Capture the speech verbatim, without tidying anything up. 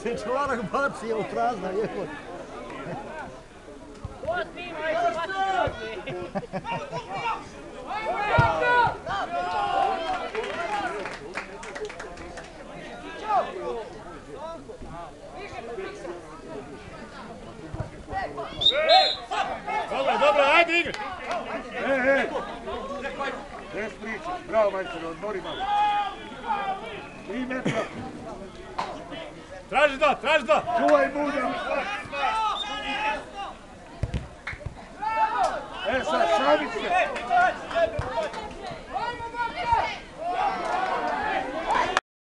se članak baci u prazna, jebo. Dobro, dobro, ajde igre! E, e! Bez priče, bravo majstore, odmori malo. Tri metra. Traži da, traži da! Čuvaj buda! E sad, šavi se!